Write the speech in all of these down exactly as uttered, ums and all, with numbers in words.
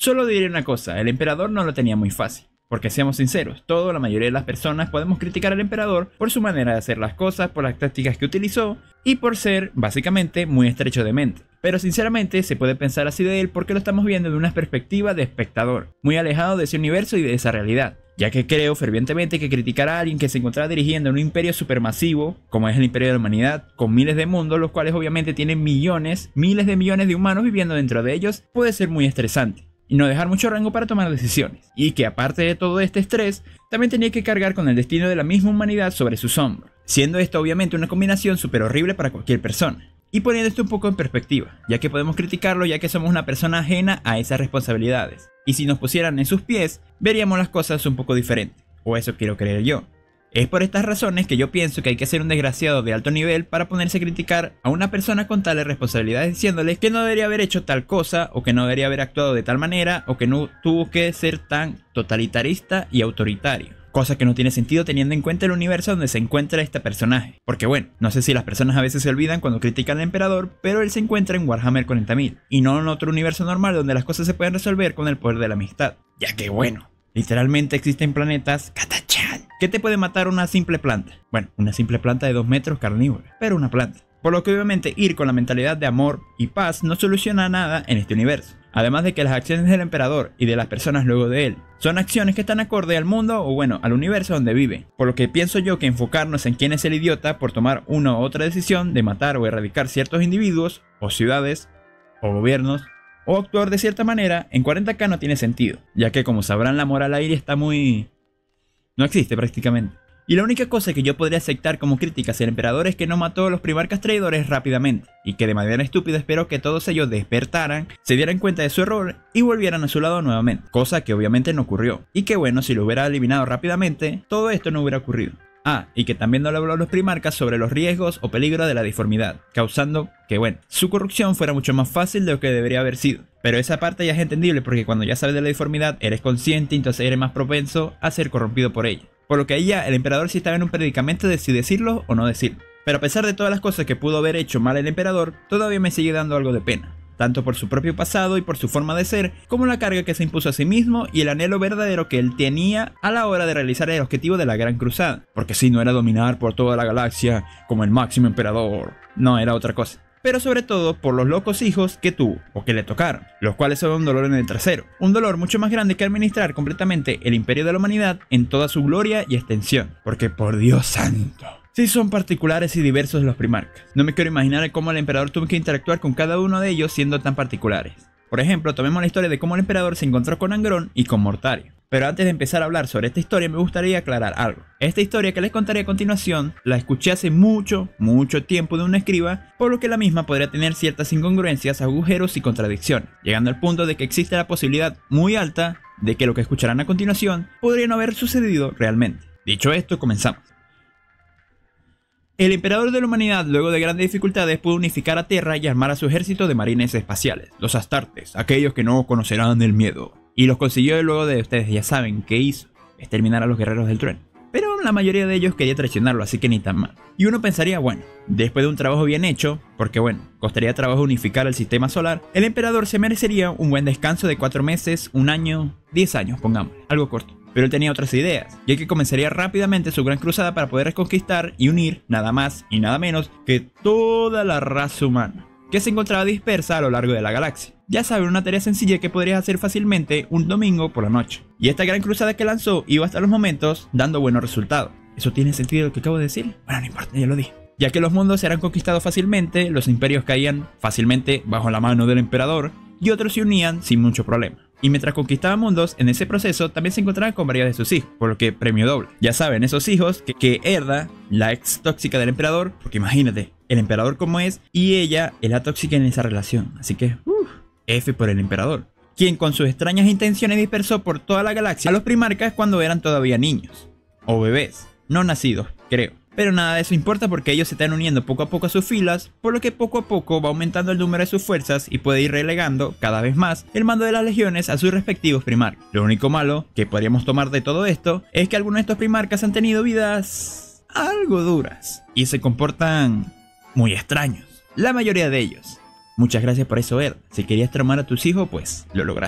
Solo diré una cosa, el emperador no lo tenía muy fácil. Porque seamos sinceros, toda la mayoría de las personas podemos criticar al emperador por su manera de hacer las cosas, por las tácticas que utilizó y por ser, básicamente, muy estrecho de mente. Pero sinceramente se puede pensar así de él porque lo estamos viendo de una perspectiva de espectador, muy alejado de ese universo y de esa realidad. Ya que creo fervientemente que criticar a alguien que se encontraba dirigiendo un imperio supermasivo, como es el imperio de la humanidad, con miles de mundos, los cuales obviamente tienen millones, miles de millones de humanos viviendo dentro de ellos, puede ser muy estresante. Y no dejar mucho rango para tomar decisiones. Y que aparte de todo este estrés, también tenía que cargar con el destino de la misma humanidad sobre sus hombros. Siendo esto obviamente una combinación súper horrible para cualquier persona. Y poniendo esto un poco en perspectiva, ya que podemos criticarlo ya que somos una persona ajena a esas responsabilidades. Y si nos pusieran en sus pies, veríamos las cosas un poco diferentes. O eso quiero creer yo. Es por estas razones que yo pienso que hay que ser un desgraciado de alto nivel para ponerse a criticar a una persona con tales responsabilidades diciéndole que no debería haber hecho tal cosa, o que no debería haber actuado de tal manera, o que no tuvo que ser tan totalitarista y autoritario. Cosa que no tiene sentido teniendo en cuenta el universo donde se encuentra este personaje. Porque bueno, no sé si las personas a veces se olvidan cuando critican al emperador, pero él se encuentra en Warhammer cuarenta mil, y no en otro universo normal donde las cosas se pueden resolver con el poder de la amistad. Ya que bueno, literalmente existen planetas Catachan que te puede matar una simple planta. Bueno, una simple planta de dos metros carnívora, pero una planta. Por lo que obviamente ir con la mentalidad de amor y paz no soluciona nada en este universo. Además de que las acciones del emperador y de las personas luego de él son acciones que están acorde al mundo o bueno, al universo donde vive. Por lo que pienso yo que enfocarnos en quién es el idiota por tomar una u otra decisión de matar o erradicar ciertos individuos o ciudades o gobiernos o actuar de cierta manera en cuarenta K no tiene sentido, ya que como sabrán la moral aire está muy... no existe prácticamente. Y la única cosa que yo podría aceptar como crítica hacia el emperador es que no mató a los primarcas traidores rápidamente, y que de manera estúpida espero que todos ellos despertaran, se dieran cuenta de su error y volvieran a su lado nuevamente, cosa que obviamente no ocurrió. Y que bueno, si lo hubiera eliminado rápidamente, todo esto no hubiera ocurrido. Ah, y que también no le habló a los primarcas sobre los riesgos o peligros de la deformidad, causando que bueno, su corrupción fuera mucho más fácil de lo que debería haber sido. Pero esa parte ya es entendible porque cuando ya sabes de la deformidad eres consciente, entonces eres más propenso a ser corrompido por ella. Por lo que ahí ya el emperador sí estaba en un predicamento de si decirlo o no decirlo. Pero a pesar de todas las cosas que pudo haber hecho mal el emperador, todavía me sigue dando algo de pena. Tanto por su propio pasado y por su forma de ser, como la carga que se impuso a sí mismo y el anhelo verdadero que él tenía a la hora de realizar el objetivo de la Gran Cruzada. Porque si no era dominar por toda la galaxia como el máximo emperador, no, era otra cosa. Pero sobre todo por los locos hijos que tuvo, o que le tocaron, los cuales son un dolor en el trasero. Un dolor mucho más grande que administrar completamente el imperio de la humanidad en toda su gloria y extensión. Porque por Dios santo, sí son particulares y diversos los primarcas. No me quiero imaginar cómo el emperador tuvo que interactuar con cada uno de ellos siendo tan particulares. Por ejemplo, tomemos la historia de cómo el emperador se encontró con Angrón y con Mortario. Pero antes de empezar a hablar sobre esta historia me gustaría aclarar algo. Esta historia que les contaré a continuación la escuché hace mucho, mucho tiempo de un escriba, por lo que la misma podría tener ciertas incongruencias, agujeros y contradicciones, llegando al punto de que existe la posibilidad muy alta de que lo que escucharán a continuación podría no haber sucedido realmente. Dicho esto, comenzamos. El emperador de la humanidad, luego de grandes dificultades, pudo unificar a Terra y armar a su ejército de marines espaciales, los Astartes, aquellos que no conocerán el miedo. Y los consiguió luego de, ustedes ya saben qué hizo, exterminar a los guerreros del trueno. Pero la mayoría de ellos quería traicionarlo, así que ni tan mal. Y uno pensaría, bueno, después de un trabajo bien hecho, porque bueno, costaría trabajo unificar el sistema solar, el emperador se merecería un buen descanso de cuatro meses, un año, diez años, pongamos, algo corto. Pero él tenía otras ideas, ya que comenzaría rápidamente su gran cruzada para poder reconquistar y unir nada más y nada menos que toda la raza humana, que se encontraba dispersa a lo largo de la galaxia. Ya saben, una tarea sencilla que podrías hacer fácilmente un domingo por la noche. Y esta gran cruzada que lanzó iba hasta los momentos dando buenos resultados. ¿Eso tiene sentido lo que acabo de decir? Bueno, no importa, ya lo dije. Ya que los mundos eran conquistados fácilmente, los imperios caían fácilmente bajo la mano del emperador y otros se unían sin mucho problema. Y mientras conquistaba mundos, en ese proceso también se encontraba con varios de sus hijos, por lo que premio doble. Ya saben, esos hijos que, que herda la ex tóxica del emperador, porque imagínate, el emperador como es, y ella es la tóxica en esa relación. Así que, uff, F por el emperador, quien con sus extrañas intenciones dispersó por toda la galaxia a los primarcas cuando eran todavía niños, o bebés, no nacidos, creo. Pero nada de eso importa porque ellos se están uniendo poco a poco a sus filas, por lo que poco a poco va aumentando el número de sus fuerzas y puede ir relegando cada vez más el mando de las legiones a sus respectivos primarcas. Lo único malo que podríamos tomar de todo esto es que algunos de estos primarcas han tenido vidas algo duras y se comportan muy extraños, la mayoría de ellos. Muchas gracias por eso, Ed. Si querías traumar a tus hijos, pues lo lograste.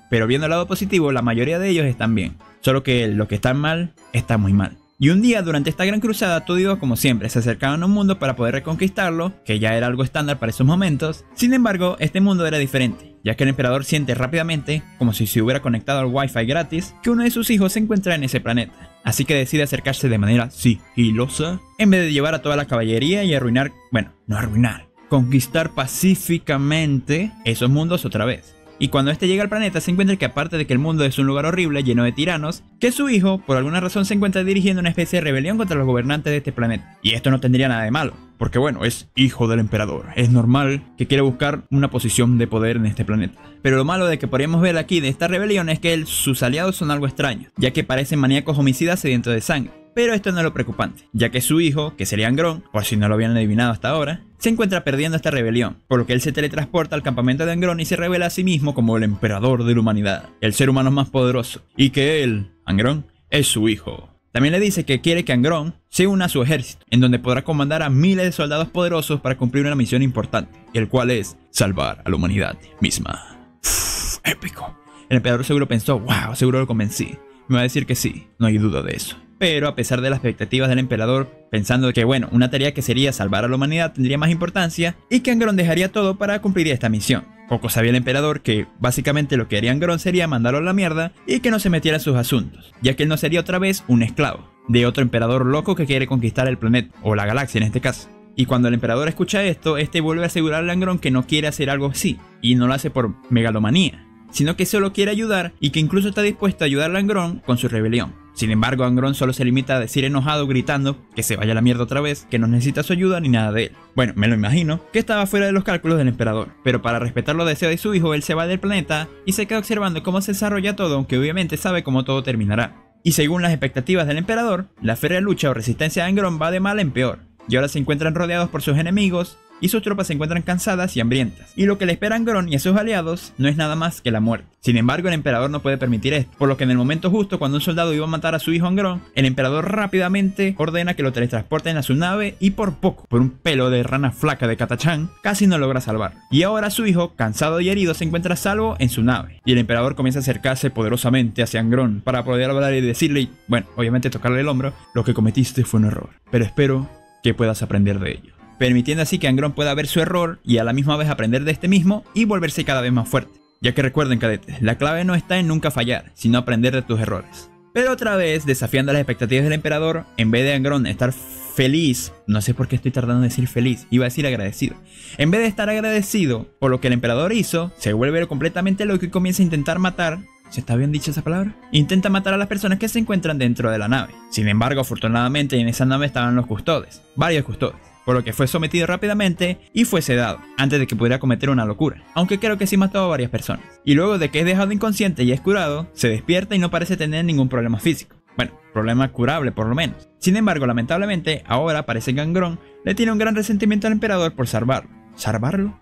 pero viendo el lado positivo, la mayoría de ellos están bien, solo que los que están mal, están muy mal. Y un día, durante esta gran cruzada, todo iba como siempre, se acercaban a un mundo para poder reconquistarlo, que ya era algo estándar para esos momentos. Sin embargo, este mundo era diferente, ya que el emperador siente rápidamente, como si se hubiera conectado al wifi gratis, que uno de sus hijos se encuentra en ese planeta. Así que decide acercarse de manera sigilosa, en vez de llevar a toda la caballería y arruinar, bueno, no arruinar, conquistar pacíficamente esos mundos otra vez. Y cuando este llega al planeta se encuentra que aparte de que el mundo es un lugar horrible lleno de tiranos, que su hijo, por alguna razón, se encuentra dirigiendo una especie de rebelión contra los gobernantes de este planeta. Y esto no tendría nada de malo, porque bueno, es hijo del emperador. Es normal que quiera buscar una posición de poder en este planeta. Pero lo malo de que podríamos ver aquí de esta rebelión es que él, sus aliados son algo extraños, ya que parecen maníacos homicidas sedientos de sangre. Pero esto no es lo preocupante, ya que su hijo, que sería Angron, por si no lo habían adivinado hasta ahora, se encuentra perdiendo esta rebelión, por lo que él se teletransporta al campamento de Angron y se revela a sí mismo como el emperador de la humanidad, el ser humano más poderoso, y que él, Angron, es su hijo. También le dice que quiere que Angron se una a su ejército, en donde podrá comandar a miles de soldados poderosos para cumplir una misión importante, el cual es salvar a la humanidad misma. Uf, épico. El emperador seguro pensó, wow, seguro lo convencí. Me va a decir que sí, no hay duda de eso. Pero a pesar de las expectativas del emperador, pensando que bueno, una tarea que sería salvar a la humanidad tendría más importancia y que Angron dejaría todo para cumplir esta misión. Poco sabía el emperador que básicamente lo que haría Angron sería mandarlo a la mierda y que no se metiera en sus asuntos, ya que él no sería otra vez un esclavo de otro emperador loco que quiere conquistar el planeta, o la galaxia en este caso. Y cuando el emperador escucha esto, este vuelve a asegurarle a Angron que no quiere hacer algo así, y no lo hace por megalomanía, sino que solo quiere ayudar y que incluso está dispuesto a ayudarle a Angron con su rebelión. Sin embargo, Angron solo se limita a decir enojado, gritando que se vaya a la mierda otra vez, que no necesita su ayuda ni nada de él. Bueno, me lo imagino, que estaba fuera de los cálculos del emperador, pero para respetar los deseos de su hijo, él se va del planeta y se queda observando cómo se desarrolla todo, aunque obviamente sabe cómo todo terminará. Y según las expectativas del emperador, la férrea lucha o resistencia de Angron va de mal en peor, y ahora se encuentran rodeados por sus enemigos, y sus tropas se encuentran cansadas y hambrientas, y lo que le espera a Angron y a sus aliados no es nada más que la muerte. Sin embargo, el emperador no puede permitir esto, por lo que en el momento justo cuando un soldado iba a matar a su hijo Angron, el emperador rápidamente ordena que lo teletransporten a su nave y por poco, por un pelo de rana flaca de Catachán, casi no logra salvar. Y ahora su hijo, cansado y herido, se encuentra a salvo en su nave, y el emperador comienza a acercarse poderosamente hacia Angron para poder hablar y decirle, bueno, obviamente tocarle el hombro, lo que cometiste fue un error, pero espero que puedas aprender de ello, permitiendo así que Angron pueda ver su error y a la misma vez aprender de este mismo y volverse cada vez más fuerte. Ya que recuerden, cadetes, la clave no está en nunca fallar, sino aprender de tus errores. Pero otra vez, desafiando las expectativas del emperador, en vez de Angron estar feliz, no sé por qué estoy tardando en decir feliz, iba a decir agradecido. En vez de estar agradecido por lo que el emperador hizo, se vuelve completamente loco y comienza a intentar matar. ¿Se está bien dicha esa palabra? Intenta matar a las personas que se encuentran dentro de la nave. Sin embargo, afortunadamente en esa nave estaban los custodes, varios custodes, por lo que fue sometido rápidamente y fue sedado, antes de que pudiera cometer una locura, aunque creo que sí mató a varias personas. Y luego de que es dejado inconsciente y es curado, se despierta y no parece tener ningún problema físico. Bueno, problema curable por lo menos. Sin embargo, lamentablemente, ahora parece que Angron le tiene un gran resentimiento al emperador por salvarlo. ¿Salvarlo?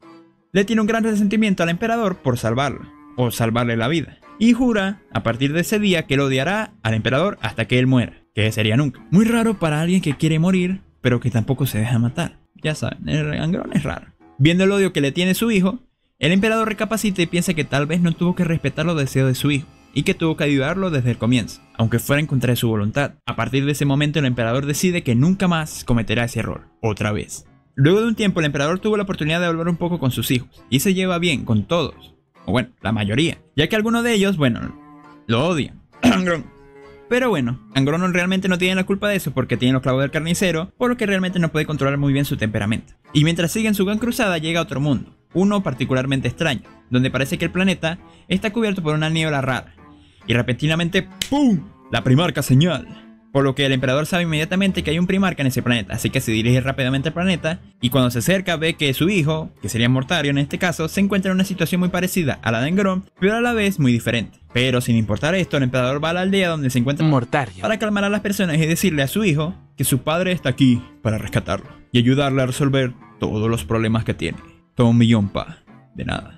Le tiene un gran resentimiento al emperador por salvarlo, o salvarle la vida. Y jura, a partir de ese día, que lo odiará al emperador hasta que él muera, que sería nunca. Muy raro para alguien que quiere morir, pero que tampoco se deja matar. Ya saben, el Angron es raro. Viendo el odio que le tiene su hijo, el emperador recapacita y piensa que tal vez no tuvo que respetar los deseos de su hijo, y que tuvo que ayudarlo desde el comienzo, aunque fuera en contra de su voluntad. A partir de ese momento el emperador decide que nunca más cometerá ese error, otra vez. Luego de un tiempo el emperador tuvo la oportunidad de hablar un poco con sus hijos, y se lleva bien con todos. O bueno, la mayoría, ya que algunos de ellos, bueno, lo odian. Angron. Pero bueno, Angron realmente no tiene la culpa de eso porque tiene los clavos del carnicero, por lo que realmente no puede controlar muy bien su temperamento. Y mientras sigue en su gran cruzada llega a otro mundo, uno particularmente extraño, donde parece que el planeta está cubierto por una niebla rara. Y repentinamente, ¡pum!, la primarca señal. Por lo que el emperador sabe inmediatamente que hay un primarca en ese planeta, así que se dirige rápidamente al planeta y cuando se acerca ve que su hijo, que sería Mortario en este caso, se encuentra en una situación muy parecida a la de Angron, pero a la vez muy diferente. Pero sin importar esto, el emperador va a la aldea donde se encuentra Mortario para calmar a las personas y decirle a su hijo que su padre está aquí para rescatarlo y ayudarle a resolver todos los problemas que tiene. Todo un millón, pa. De nada.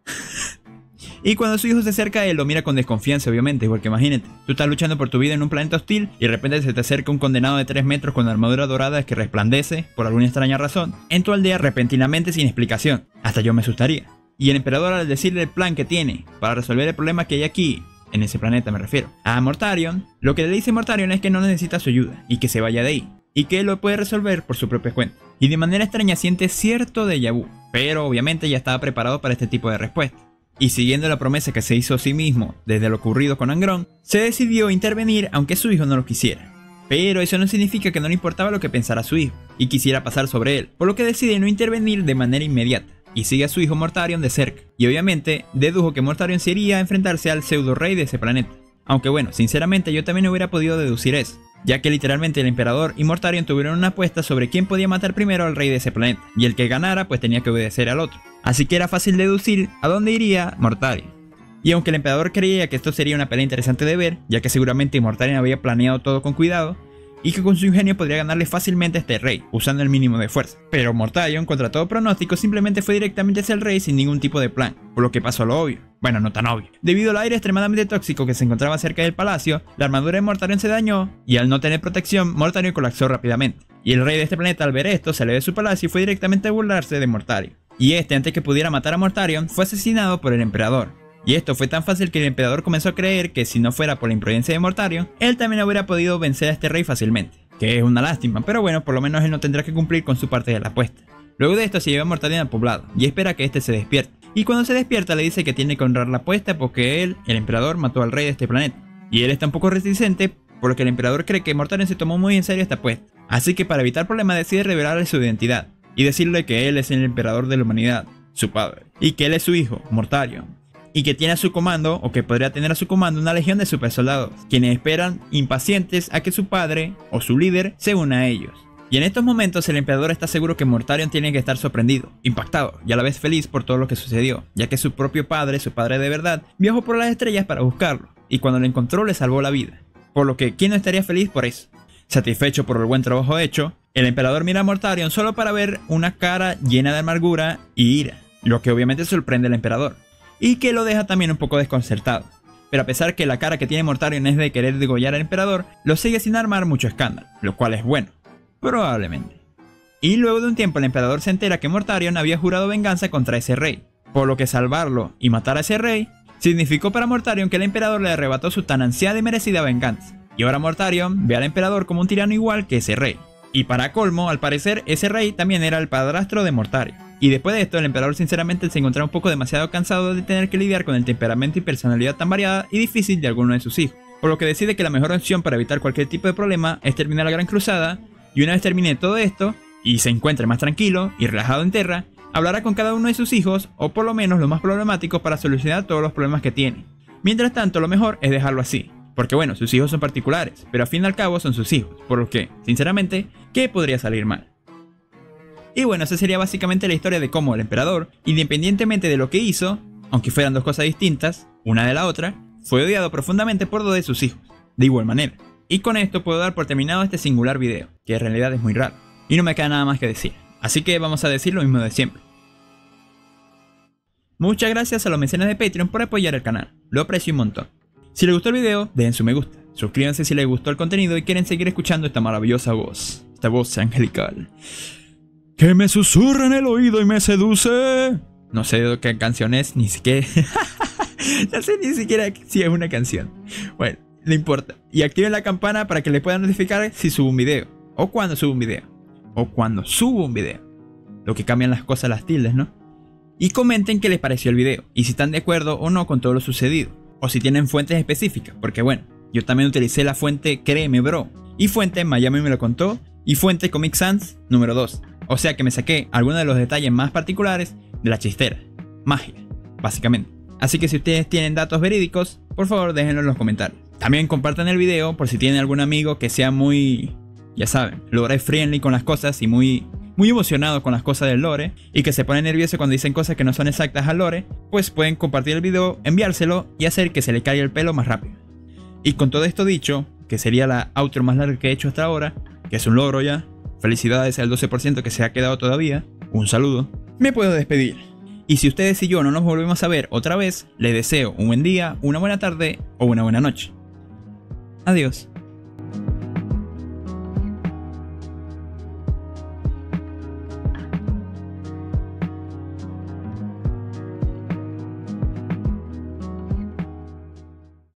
Y cuando su hijo se acerca a él, lo mira con desconfianza, obviamente, porque imagínate, tú estás luchando por tu vida en un planeta hostil y de repente se te acerca un condenado de tres metros con armadura dorada que resplandece, por alguna extraña razón, en tu aldea repentinamente sin explicación. Hasta yo me asustaría. Y el emperador, al decirle el plan que tiene para resolver el problema que hay aquí, en ese planeta me refiero, a Mortarion, lo que le dice Mortarion es que no necesita su ayuda y que se vaya de ahí, y que él lo puede resolver por su propia cuenta. Y de manera extraña siente cierto déjà vu, pero obviamente ya estaba preparado para este tipo de respuesta. Y siguiendo la promesa que se hizo a sí mismo desde lo ocurrido con Angron, se decidió intervenir aunque su hijo no lo quisiera. Pero eso no significa que no le importaba lo que pensara su hijo, y quisiera pasar sobre él, por lo que decide no intervenir de manera inmediata, y sigue a su hijo Mortarion de cerca, y obviamente dedujo que Mortarion se iría a enfrentarse al pseudo rey de ese planeta. Aunque bueno, sinceramente yo también hubiera podido deducir eso, ya que literalmente el emperador y Mortarion tuvieron una apuesta sobre quién podía matar primero al rey de ese planeta, y el que ganara pues tenía que obedecer al otro. Así que era fácil deducir a dónde iría Mortarion. Y aunque el emperador creía que esto sería una pelea interesante de ver, ya que seguramente Mortarion había planeado todo con cuidado, y que con su ingenio podría ganarle fácilmente a este rey, usando el mínimo de fuerza. Pero Mortarion, contra todo pronóstico, simplemente fue directamente hacia el rey sin ningún tipo de plan, por lo que pasó lo obvio. Bueno, no tan obvio. Debido al aire extremadamente tóxico que se encontraba cerca del palacio, la armadura de Mortarion se dañó, y al no tener protección, Mortarion colapsó rápidamente. Y el rey de este planeta, al ver esto, salió de su palacio y fue directamente a burlarse de Mortarion. Y este, antes que pudiera matar a Mortarion, fue asesinado por el emperador. Y esto fue tan fácil que el emperador comenzó a creer que si no fuera por la imprudencia de Mortarion, él también hubiera podido vencer a este rey fácilmente. Que es una lástima, pero bueno, por lo menos él no tendrá que cumplir con su parte de la apuesta. Luego de esto se lleva a Mortarion al poblado, y espera que este se despierte. Y cuando se despierta le dice que tiene que honrar la apuesta porque él, el emperador, mató al rey de este planeta. Y él está un poco reticente, por lo que el emperador cree que Mortarion se tomó muy en serio esta apuesta. Así que para evitar problemas decide revelarle su identidad, y decirle que él es el emperador de la humanidad, su padre, y que él es su hijo, Mortarion. Y que tiene a su comando, o que podría tener a su comando, una legión de super soldados, quienes esperan impacientes a que su padre, o su líder, se una a ellos. Y en estos momentos el emperador está seguro que Mortarion tiene que estar sorprendido, impactado, y a la vez feliz por todo lo que sucedió, ya que su propio padre, su padre de verdad, viajó por las estrellas para buscarlo, y cuando lo encontró le salvó la vida. Por lo que, ¿quién no estaría feliz por eso? Satisfecho por el buen trabajo hecho, el emperador mira a Mortarion solo para ver una cara llena de amargura y ira, lo que obviamente sorprende al emperador, y que lo deja también un poco desconcertado. Pero a pesar que la cara que tiene Mortarion es de querer degollar al emperador, lo sigue sin armar mucho escándalo, lo cual es bueno, probablemente. Y luego de un tiempo el emperador se entera que Mortarion había jurado venganza contra ese rey, por lo que salvarlo y matar a ese rey significó para Mortarion que el emperador le arrebató su tan ansiada y merecida venganza. Y ahora Mortarion ve al emperador como un tirano igual que ese rey. Y para colmo, al parecer, ese rey también era el padrastro de Mortarion. Y después de esto, el emperador sinceramente se encontraba un poco demasiado cansado de tener que lidiar con el temperamento y personalidad tan variada y difícil de alguno de sus hijos. Por lo que decide que la mejor opción para evitar cualquier tipo de problema es terminar la Gran Cruzada, y una vez termine todo esto, y se encuentre más tranquilo y relajado en tierra, hablará con cada uno de sus hijos, o por lo menos los más problemáticos, para solucionar todos los problemas que tiene. Mientras tanto, lo mejor es dejarlo así. Porque bueno, sus hijos son particulares, pero al fin y al cabo son sus hijos, por lo que, sinceramente, ¿qué podría salir mal? Y bueno, esa sería básicamente la historia de cómo el emperador, independientemente de lo que hizo, aunque fueran dos cosas distintas, una de la otra, fue odiado profundamente por dos de sus hijos, de igual manera. Y con esto puedo dar por terminado este singular video, que en realidad es muy raro, y no me queda nada más que decir, así que vamos a decir lo mismo de siempre. Muchas gracias a los mecenas de Patreon por apoyar el canal, lo aprecio un montón. Si les gustó el video, dejen su me gusta, suscríbanse si les gustó el contenido y quieren seguir escuchando esta maravillosa voz, esta voz angelical, que me susurra en el oído y me seduce. No sé de qué canción es, ni siquiera, no sé ni siquiera si es una canción. Bueno, no importa. Y activen la campana para que les puedan notificar si subo un video, o cuando subo un video, o cuando subo un video. Lo que cambian las cosas las tildes, ¿no? Y comenten qué les pareció el video, y si están de acuerdo o no con todo lo sucedido. O si tienen fuentes específicas, porque bueno, yo también utilicé la fuente Créeme Bro, y fuente Miami me lo contó, y fuente Comic Sans número dos. O sea que me saqué algunos de los detalles más particulares de la chistera, magia, básicamente. Así que si ustedes tienen datos verídicos, por favor déjenlo en los comentarios. También compartan el video por si tienen algún amigo que sea muy, ya saben, lore friendly con las cosas y muy... muy emocionado con las cosas del lore, y que se pone nervioso cuando dicen cosas que no son exactas al lore, pues pueden compartir el video, enviárselo y hacer que se le caiga el pelo más rápido. Y con todo esto dicho, que sería la outro más larga que he hecho hasta ahora, que es un logro ya, felicidades al doce por ciento que se ha quedado todavía, un saludo, me puedo despedir. Y si ustedes y yo no nos volvemos a ver otra vez, les deseo un buen día, una buena tarde o una buena noche. Adiós.